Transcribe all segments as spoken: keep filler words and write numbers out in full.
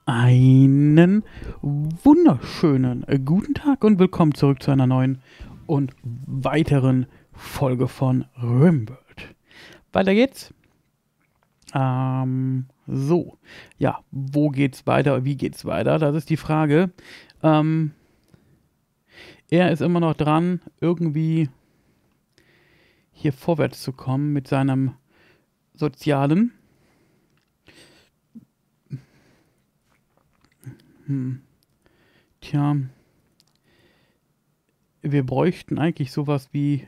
Einen wunderschönen äh, guten Tag und willkommen zurück zu einer neuen und weiteren Folge von RimWorld. Weiter geht's. Ähm, so. Ja, wo geht's weiter? Wie geht's weiter? Das ist die Frage. Ähm, er ist immer noch dran, irgendwie hier vorwärts zu kommen mit seinem Sozialen. Hm. Tja. Wir bräuchten eigentlich sowas wie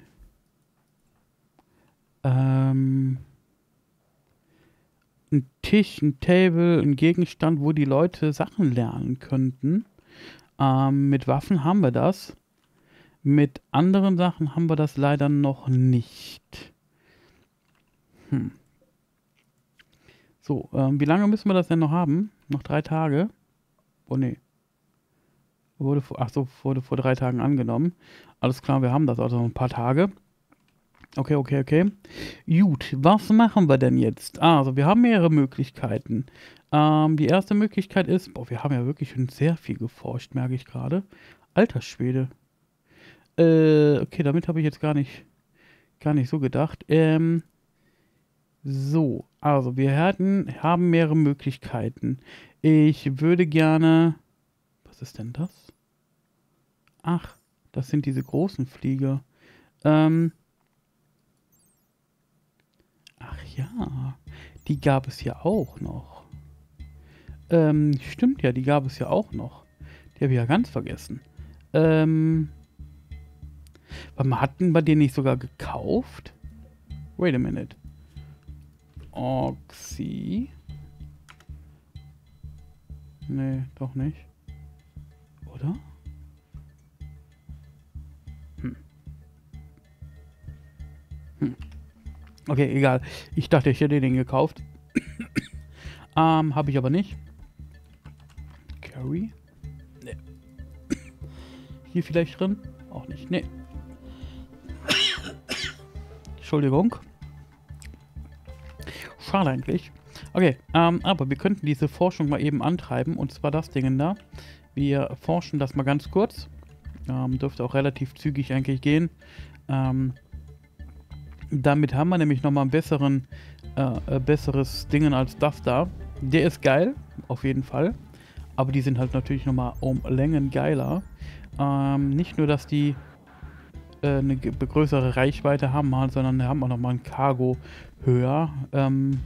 ähm, ein Tisch, ein Table, ein Gegenstand, wo die Leute Sachen lernen könnten. Ähm, mit Waffen haben wir das. Mit anderen Sachen haben wir das leider noch nicht. Hm. So, ähm, wie lange müssen wir das denn noch haben? Noch drei Tage? Oh nee. Wurde vor, ach so, wurde vor drei Tagen angenommen. Alles klar, wir haben das also noch ein paar Tage. Okay, okay, okay. Gut, was machen wir denn jetzt? Also, wir haben mehrere Möglichkeiten. Ähm, die erste Möglichkeit ist, boah, wir haben ja wirklich schon sehr viel geforscht, merke ich gerade. Alter Schwede. Äh, okay, damit habe ich jetzt gar nicht, gar nicht so gedacht. Ähm, so, also wir hatten, haben mehrere Möglichkeiten. Ich würde gerne. Was ist denn das? Ach, das sind diese großen Flieger. Ähm. Ach ja, die gab es ja auch noch. Ähm, stimmt ja, die gab es ja auch noch. Die habe ich ja ganz vergessen. Ähm, wir hatten wir den nicht sogar gekauft? Wait a minute. Oxy. Nee, doch nicht. Oder? Hm. Hm. Okay, egal. Ich dachte, ich hätte den gekauft. ähm, habe ich aber nicht. Carry? Nee. Hier vielleicht drin? Auch nicht. Nee. Entschuldigung. Schade eigentlich. Okay, ähm, aber wir könnten diese Forschung mal eben antreiben. Und zwar das Ding da. Wir forschen das mal ganz kurz. Ähm, dürfte auch relativ zügig eigentlich gehen. Ähm, damit haben wir nämlich nochmal ein besseren, äh, äh, besseres Dingen als das da. Der ist geil, auf jeden Fall. Aber die sind halt natürlich nochmal um Längen geiler. Ähm, nicht nur, dass die äh, eine größere Reichweite haben, sondern wir haben auch nochmal ein Cargo höher. Ähm,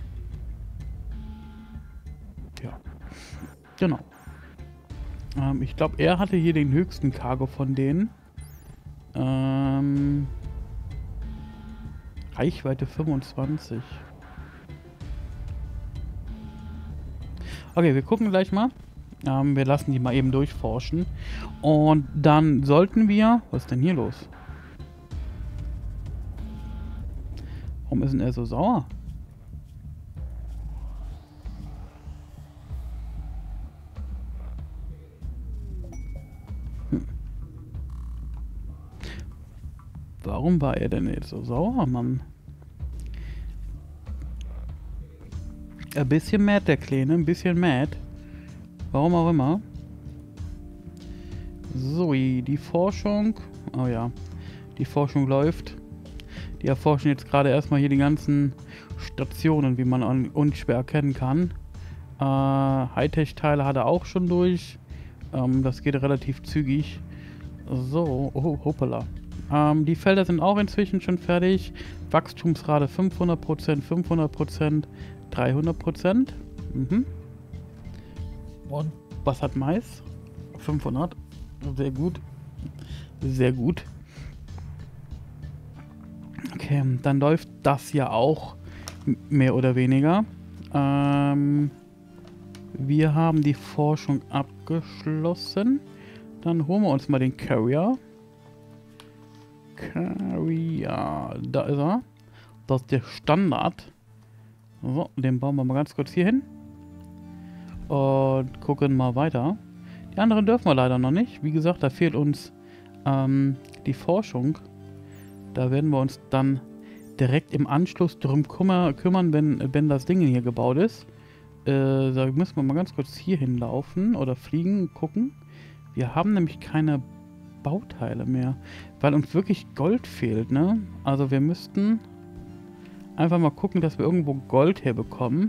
ja, genau. Ähm, ich glaube, er hatte hier den höchsten Cargo von denen. Ähm, Reichweite fünfundzwanzig. Okay, wir gucken gleich mal. Ähm, wir lassen die mal eben durchforschen. Und dann sollten wir... Was ist denn hier los? Warum ist denn er so sauer? Hm. Warum war er denn jetzt so sauer, Mann? Ein bisschen mad, der Kleine. Ein bisschen mad. Warum auch immer. So, die Forschung. Oh ja. Die Forschung läuft. Die erforschen jetzt gerade erstmal hier die ganzen Stationen, wie man unschwer erkennen kann. Äh, Hightech-Teile hat er auch schon durch. Ähm, das geht relativ zügig. So, oh, hoppala. Ähm, die Felder sind auch inzwischen schon fertig. Wachstumsrate fünfhundert Prozent, fünfhundert Prozent, dreihundert Prozent. Mhm. Und was hat Mais? fünfhundert. Sehr gut. Sehr gut. Okay, dann läuft das ja auch mehr oder weniger. Ähm, wir haben die Forschung abgeschlossen. Dann holen wir uns mal den Carrier. Carrier, da ist er. Das ist der Standard. So, den bauen wir mal ganz kurz hier hin. Und gucken mal weiter. Die anderen dürfen wir leider noch nicht. Wie gesagt, da fehlt uns ähm, die Forschung. Da werden wir uns dann direkt im Anschluss drum kümmern, wenn, wenn das Ding hier gebaut ist. Äh, da müssen wir mal ganz kurz hier hinlaufen oder fliegen, gucken. Wir haben nämlich keine Bauteile mehr, weil uns wirklich Gold fehlt, ne? Also wir müssten einfach mal gucken, dass wir irgendwo Gold herbekommen.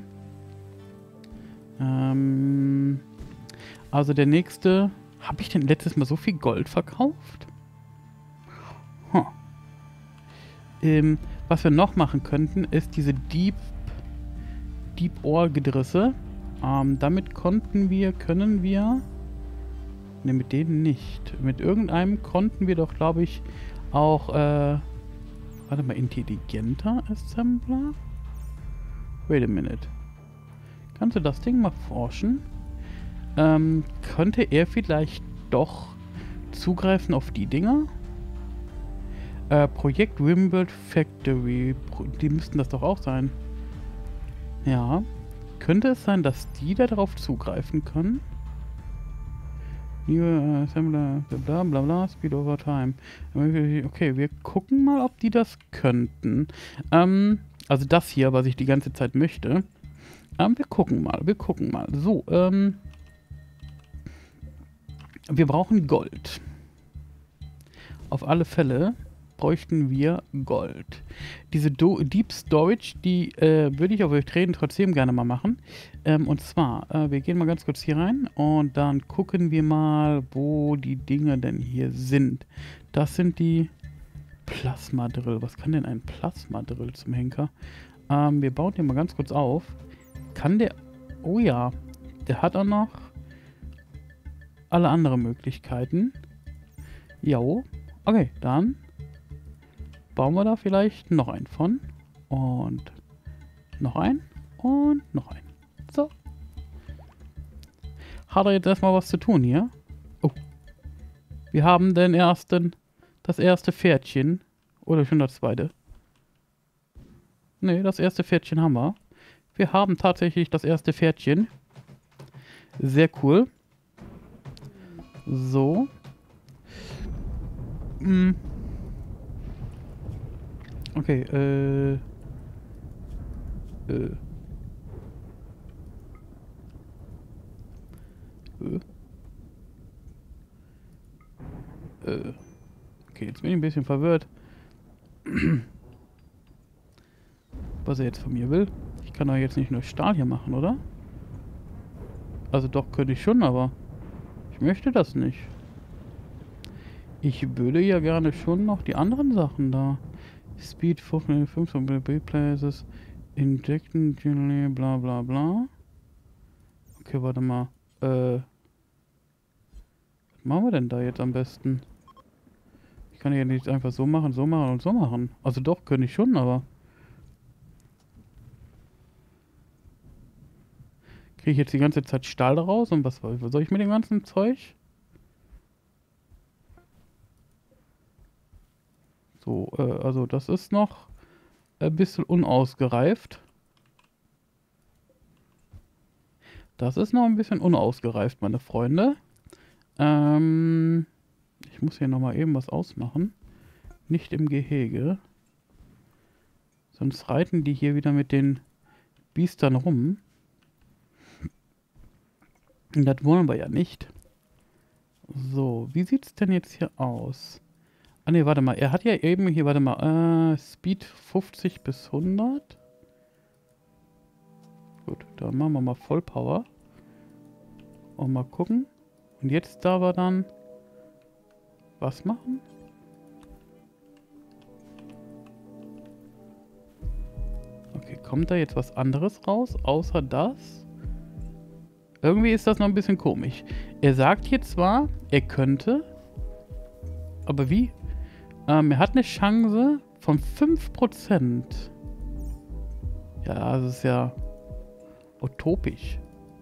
Ähm, also der nächste... Habe ich denn letztes Mal so viel Gold verkauft? Huh. Ähm, was wir noch machen könnten, ist diese Deep... Deep Ore Gedrisse. Ähm, damit konnten wir, können wir... Ne, mit denen nicht. Mit irgendeinem konnten wir doch, glaube ich, auch, äh... Warte mal, intelligenter Assembler? Wait a minute. Kannst du das Ding mal forschen? Ähm, könnte er vielleicht doch zugreifen auf die Dinger? Äh, Projekt Rimworld Factory. Pro die müssten das doch auch sein. Ja. Könnte es sein, dass die da drauf zugreifen können? New Assembler, bla bla bla, Speed over Time. Okay, wir gucken mal, ob die das könnten. Ähm, also das hier, was ich die ganze Zeit möchte. Ähm, wir gucken mal, wir gucken mal. So, ähm... wir brauchen Gold. Auf alle Fälle bräuchten wir Gold. Diese Do Deep Storage, die äh, würde ich auf euch treten trotzdem gerne mal machen. Ähm, und zwar, äh, wir gehen mal ganz kurz hier rein und dann gucken wir mal, wo die Dinge denn hier sind. Das sind die Plasma-Drill. Was kann denn ein Plasma-Drill zum Henker? Ähm, wir bauen den mal ganz kurz auf. Kann der... Oh ja, der hat auch noch alle anderen Möglichkeiten. Jo. Okay, dann bauen wir da vielleicht noch einen von. Und noch einen. Und noch einen. So. Hat er jetzt erstmal was zu tun hier? Oh. Wir haben den ersten, das erste Pferdchen. Oder schon das zweite. Ne, das erste Pferdchen haben wir. Wir haben tatsächlich das erste Pferdchen. Sehr cool. So. Hm. Okay, äh. Äh. Äh. Äh. Okay, jetzt bin ich ein bisschen verwirrt. Was er jetzt von mir will. Ich kann doch jetzt nicht nur Stahl hier machen, oder? Also doch, könnte ich schon, aber ich möchte das nicht. Ich würde ja gerne schon noch die anderen Sachen da. Speed fünf Places, Injecten, bla bla bla. Okay, warte mal. Äh. Was machen wir denn da jetzt am besten? Ich kann ja nicht einfach so machen, so machen und so machen. Also doch, könnte ich schon, aber... Kriege ich jetzt die ganze Zeit Stahl raus? Und was, was soll ich mit dem ganzen Zeug? So, äh, also das ist noch ein bisschen unausgereift. Das ist noch ein bisschen unausgereift, meine Freunde. Ähm, ich muss hier nochmal eben was ausmachen. Nicht im Gehege. Sonst reiten die hier wieder mit den Biestern rum. Und das wollen wir ja nicht. So, wie sieht es denn jetzt hier aus? Ah ne, warte mal. Er hat ja eben hier, warte mal, äh, Speed fünfzig bis hundert. Gut, dann machen wir mal Vollpower. Und mal gucken. Und jetzt da wir dann was machen? Okay, kommt da jetzt was anderes raus, außer das? Irgendwie ist das noch ein bisschen komisch. Er sagt hier zwar, er könnte, aber wie? Ähm, er hat eine Chance von fünf Prozent. Ja, das ist ja utopisch.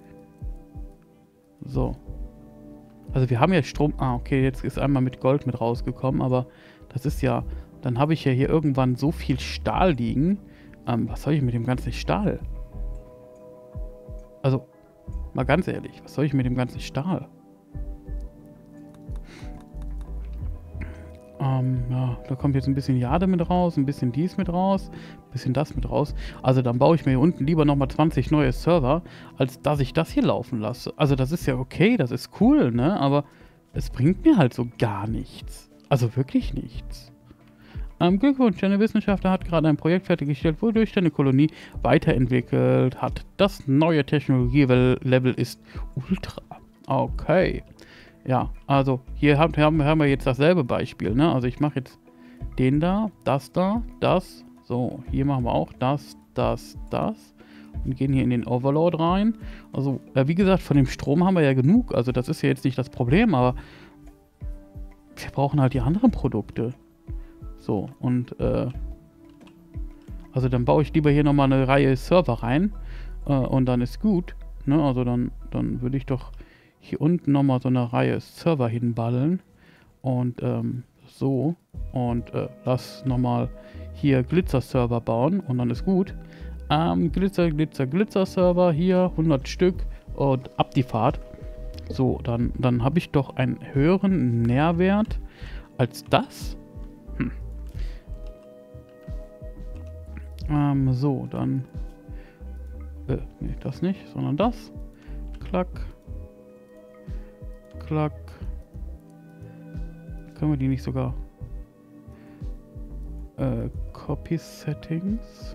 So. Also wir haben ja Strom... Ah, okay, jetzt ist einmal mit Gold mit rausgekommen, aber das ist ja... Dann habe ich ja hier irgendwann so viel Stahl liegen. Ähm, was soll ich mit dem ganzen Stahl? Also, mal ganz ehrlich, was soll ich mit dem ganzen Stahl? Ähm, ja, da kommt jetzt ein bisschen Jade mit raus, ein bisschen dies mit raus. bisschen das mit raus. Also dann baue ich mir hier unten lieber nochmal zwanzig neue Server, als dass ich das hier laufen lasse. Also das ist ja okay, das ist cool, ne? Aber es bringt mir halt so gar nichts. Also wirklich nichts. Ähm, Glückwunsch, deine Wissenschaftler hat gerade ein Projekt fertiggestellt, wodurch deine Kolonie weiterentwickelt hat. Das neue Technologie-Level ist Ultra. Okay. Ja, also hier haben, haben, haben wir jetzt dasselbe Beispiel, ne? Also ich mache jetzt den da, das da, das. So, hier machen wir auch das, das, das. Und gehen hier in den Overload rein. Also, äh, wie gesagt, von dem Strom haben wir ja genug. Also das ist ja jetzt nicht das Problem, aber wir brauchen halt die anderen Produkte. So, und äh, also dann baue ich lieber hier nochmal eine Reihe Server rein. Äh, und dann ist gut. Ne? Also dann, dann würde ich doch hier unten nochmal so eine Reihe Server hinballen. Und ähm, so. Und äh, lass nochmal hier Glitzer-Server bauen. Und dann ist gut. Ähm, Glitzer, Glitzer, Glitzer-Server. Hier hundert Stück. Und ab die Fahrt. So, dann, dann habe ich doch einen höheren Nährwert als das. Hm. Ähm, so, dann. Äh, nee, das nicht, sondern das. Klack. Klack. Können wir die nicht sogar. Äh, Copy Settings.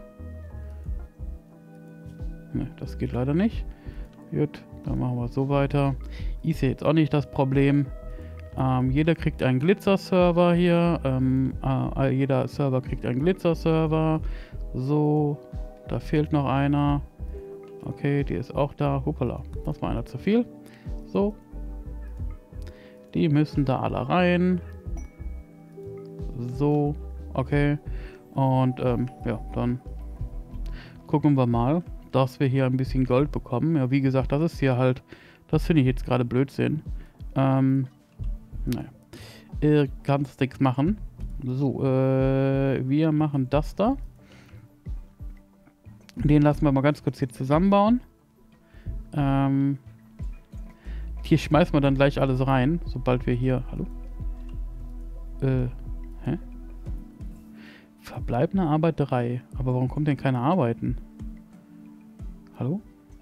Ne, das geht leider nicht. Gut, dann machen wir so weiter. Ist ja jetzt auch nicht das Problem. Ähm, jeder kriegt einen Glitzer-Server hier. Ähm, äh, jeder Server kriegt einen Glitzer-Server. So, da fehlt noch einer. Okay, die ist auch da. Hoppala, das war einer zu viel. So. Die müssen da alle rein. So, okay. Und ähm, ja, dann gucken wir mal, dass wir hier ein bisschen Gold bekommen. Ja, wie gesagt, das ist hier halt, das finde ich jetzt gerade Blödsinn. Ähm, naja. Äh, kannst nichts machen. So, äh, wir machen das da. Den lassen wir mal ganz kurz hier zusammenbauen. Ähm, hier schmeißen wir dann gleich alles rein, sobald wir hier... Hallo? Äh, hä? Verbleibende Arbeit drei. Aber warum kommt denn keine Arbeiten? Hallo?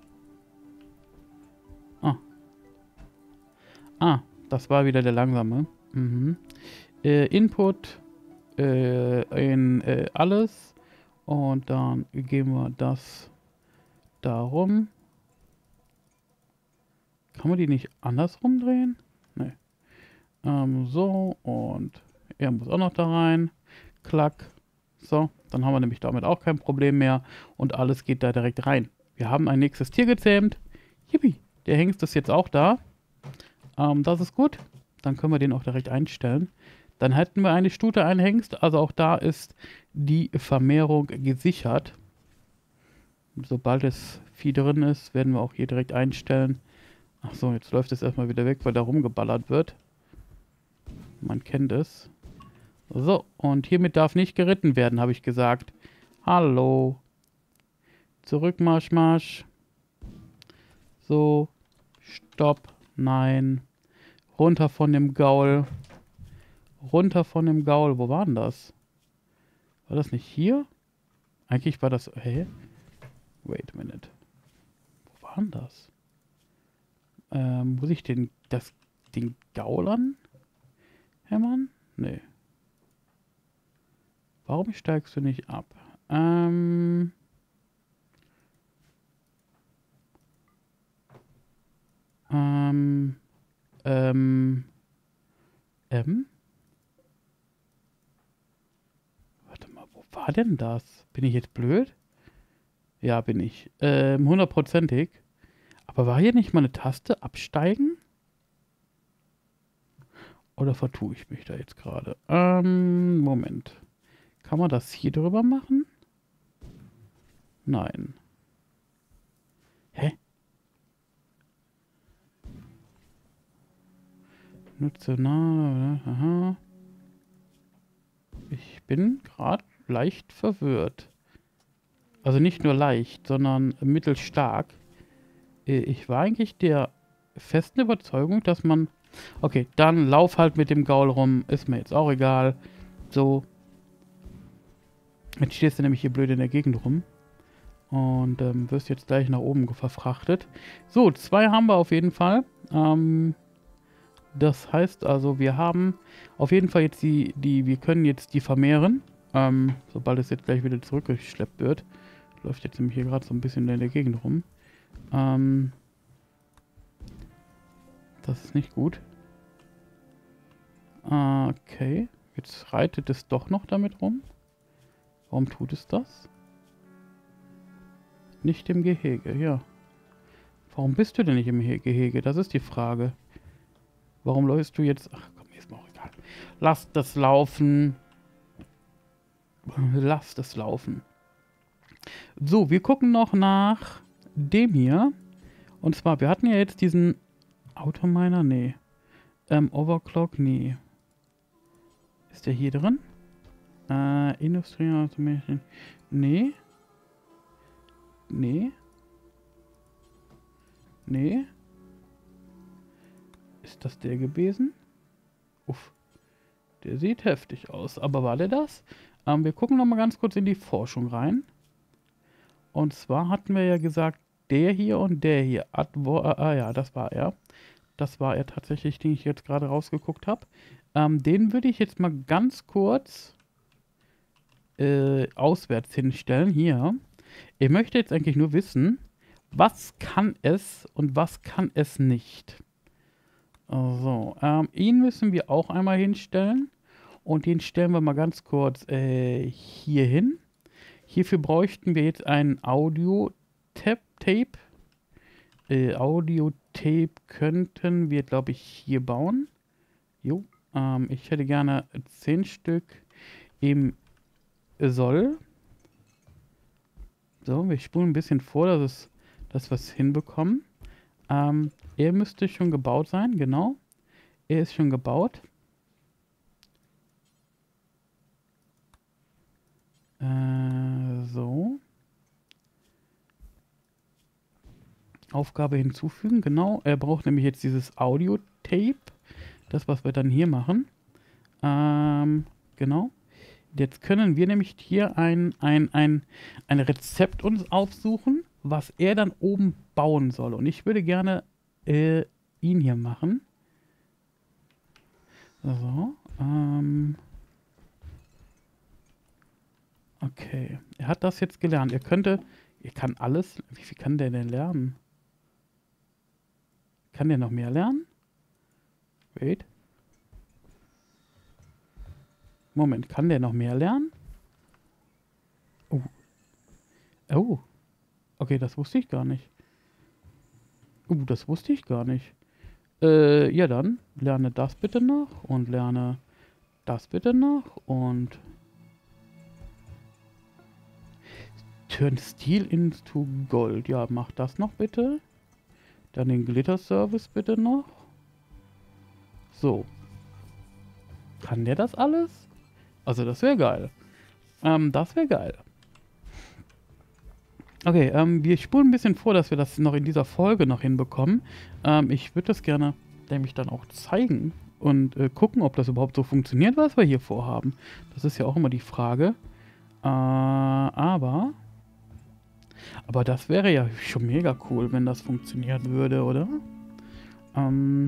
Ah. Ah, das war wieder der langsame. Mhm. Äh, Input äh, in äh, alles. Und dann geben wir das darum. Kann man die nicht andersrum drehen? Nee. Ähm, so, und er muss auch noch da rein. Klack. So, dann haben wir nämlich damit auch kein Problem mehr. Und alles geht da direkt rein. Wir haben ein nächstes Tier gezähmt. Yippie, der Hengst ist jetzt auch da. Ähm, das ist gut. Dann können wir den auch direkt einstellen. Dann hätten wir eine Stute, einen Hengst. Also auch da ist die Vermehrung gesichert. Sobald das Vieh drin ist, werden wir auch hier direkt einstellen. Achso, jetzt läuft es erstmal wieder weg, weil da rumgeballert wird. Man kennt es. So, und hiermit darf nicht geritten werden, habe ich gesagt. Hallo. Zurück, Marsch, Marsch. So. Stopp. Nein. Runter von dem Gaul. Runter von dem Gaul. Wo war denn das? War das nicht hier? Eigentlich war das... Hä? Wait a minute. Wo war denn das? Ähm, muss ich den... Das, den Gaul an? Hämmern? Nee. Warum steigst du nicht ab? Ähm... Ähm... Ähm... M? Warte mal, wo war denn das? Bin ich jetzt blöd? Ja, bin ich. Ähm, hundertprozentig. Aber war hier nicht mal eine Taste? Absteigen? Oder vertue ich mich da jetzt gerade? Ähm, Moment. Kann man das hier drüber machen? Nein. Hä? Nutze, na, aha. Ich bin gerade leicht verwirrt. Also nicht nur leicht, sondern mittelstark. Ich war eigentlich der festen Überzeugung, dass man... Okay, dann lauf halt mit dem Gaul rum. Ist mir jetzt auch egal. So. Jetzt stehst du nämlich hier blöd in der Gegend rum. Und ähm, wirst jetzt gleich nach oben verfrachtet. So, zwei haben wir auf jeden Fall. Ähm, das heißt also, wir haben auf jeden Fall jetzt die, die wir können jetzt die vermehren. Ähm, sobald es jetzt gleich wieder zurückgeschleppt wird. Läuft jetzt nämlich hier gerade so ein bisschen in der Gegend rum. Ähm, das ist nicht gut. Okay, jetzt reitet es doch noch damit rum. Warum tut es das? Nicht im Gehege, ja. Warum bist du denn nicht im Gehege? Das ist die Frage. Warum läufst du jetzt... Ach komm, ist mir auch egal. Lass das laufen. Lass das laufen. So, wir gucken noch nach dem hier. Und zwar, wir hatten ja jetzt diesen Autominer, nee. Ähm, Overclock, nee. Ist der hier drin? Äh, Industrial Automation, nee. Nee. Nee. Ist das der gewesen? Uff. Der sieht heftig aus. Aber war der das? Ähm, wir gucken noch mal ganz kurz in die Forschung rein. Und zwar hatten wir ja gesagt, der hier und der hier. Advo ah, ah ja, das war er. Das war er tatsächlich, den ich jetzt gerade rausgeguckt habe. Ähm, den würde ich jetzt mal ganz kurz äh, auswärts hinstellen. Hier. Ich möchte jetzt eigentlich nur wissen, was kann es und was kann es nicht. So, ähm, ihn müssen wir auch einmal hinstellen. Und den stellen wir mal ganz kurz äh, hier hin. Hierfür bräuchten wir jetzt ein Audio-Tape. Äh, Audio-Tape könnten wir, glaube ich, hier bauen. Jo, ähm, ich hätte gerne zehn Stück im Soll. So, wir spulen ein bisschen vor, dass, es, dass wir es hinbekommen. Ähm, er müsste schon gebaut sein, genau. Er ist schon gebaut. Äh, so. Aufgabe hinzufügen, genau. Er braucht nämlich jetzt dieses Audio-Tape. Das, was wir dann hier machen. Ähm, genau. Jetzt können wir nämlich hier ein, ein, ein, ein Rezept uns aufsuchen, was er dann oben bauen soll. Und ich würde gerne äh, ihn hier machen. So. Ähm. Okay. Er hat das jetzt gelernt. Er könnte... Er kann alles... Wie viel kann der denn lernen? Kann der noch mehr lernen? Wait. Moment, kann der noch mehr lernen? Oh. Oh. Okay, das wusste ich gar nicht. Oh, das wusste ich gar nicht. Äh, ja dann, lerne das bitte noch und lerne das bitte noch und turn Steel into Gold. Ja, mach das noch bitte. Dann den Glitter Service bitte noch. So. Kann der das alles? Also das wäre geil. Ähm, das wäre geil. Okay, ähm, wir spulen ein bisschen vor, dass wir das noch in dieser Folge noch hinbekommen. Ähm, ich würde das gerne nämlich dann auch zeigen und äh, gucken, ob das überhaupt so funktioniert, was wir hier vorhaben. Das ist ja auch immer die Frage. Äh, aber... Aber das wäre ja schon mega cool, wenn das funktionieren würde, oder? Ähm...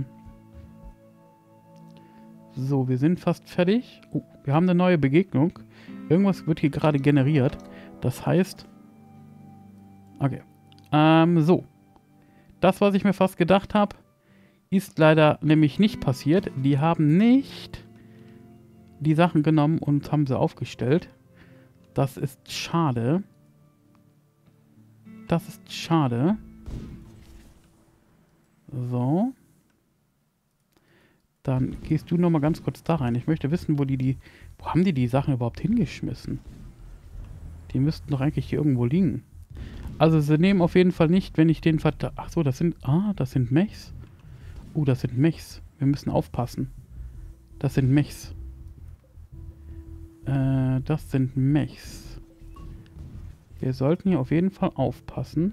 So, wir sind fast fertig. Oh, wir haben eine neue Begegnung. Irgendwas wird hier gerade generiert. Das heißt... Okay. Ähm, so. Das, was ich mir fast gedacht habe, ist leider nämlich nicht passiert. Die haben nicht die Sachen genommen und haben sie aufgestellt. Das ist schade. Das ist schade. So. Dann gehst du noch mal ganz kurz da rein. Ich möchte wissen, wo die die... Wo haben die die Sachen überhaupt hingeschmissen? Die müssten doch eigentlich hier irgendwo liegen. Also sie nehmen auf jeden Fall nicht, wenn ich den Verdacht... Ach so, das sind... Ah, das sind Mechs. Oh, das sind Mechs. Wir müssen aufpassen. Das sind Mechs. Äh, das sind Mechs. Wir sollten hier auf jeden Fall aufpassen.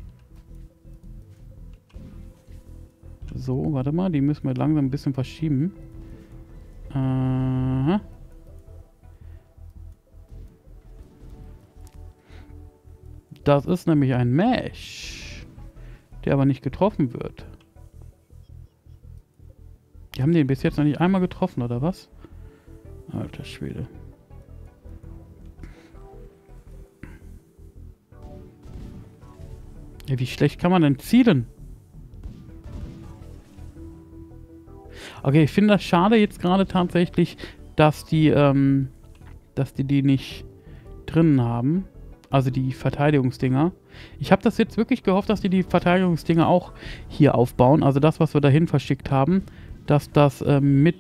So, warte mal, die müssen wir langsam ein bisschen verschieben. Äh, Das ist nämlich ein Mesh, der aber nicht getroffen wird. Die haben den bis jetzt noch nicht einmal getroffen, oder was? Alter Schwede. Ja, wie schlecht kann man denn zielen? Okay, ich finde das schade jetzt gerade tatsächlich, dass die, ähm, dass die die nicht drin haben. Also die Verteidigungsdinger. Ich habe das jetzt wirklich gehofft, dass die die Verteidigungsdinger auch hier aufbauen. Also das, was wir dahin verschickt haben, dass das ähm, mit,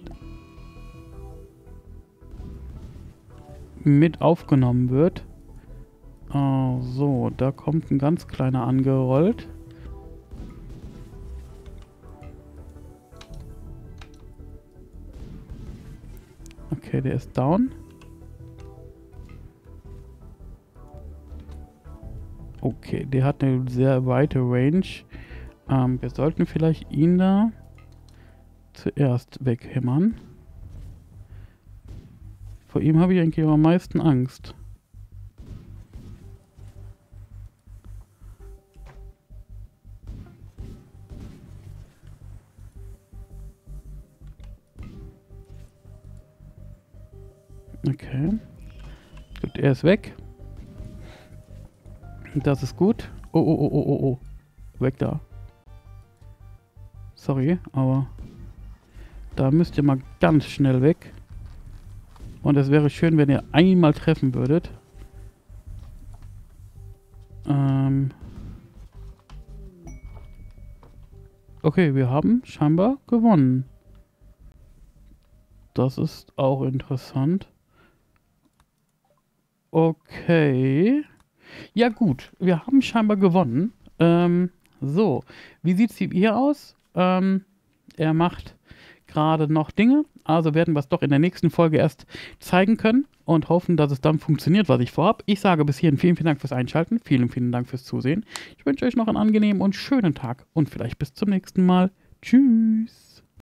mit aufgenommen wird. Oh, so, da kommt ein ganz kleiner angerollt. Okay, der ist down. Okay, der hat eine sehr weite Range. Ähm, wir sollten vielleicht ihn da zuerst weghämmern. Vor ihm habe ich eigentlich am meisten Angst. Okay. Gut, er ist weg. Das ist gut. Oh, oh, oh, oh, oh, oh. Weg da. Sorry, aber da müsst ihr mal ganz schnell weg. Und es wäre schön, wenn ihr einmal treffen würdet. Ähm. Okay, wir haben scheinbar gewonnen. Das ist auch interessant. Okay. Ja gut, wir haben scheinbar gewonnen. Ähm, so, wie sieht es hier aus? Ähm, er macht gerade noch Dinge, also werden wir es doch in der nächsten Folge erst zeigen können und hoffen, dass es dann funktioniert, was ich vorhabe. Ich sage bis hierhin vielen, vielen Dank fürs Einschalten, vielen, vielen Dank fürs Zusehen. Ich wünsche euch noch einen angenehmen und schönen Tag und vielleicht bis zum nächsten Mal. Tschüss.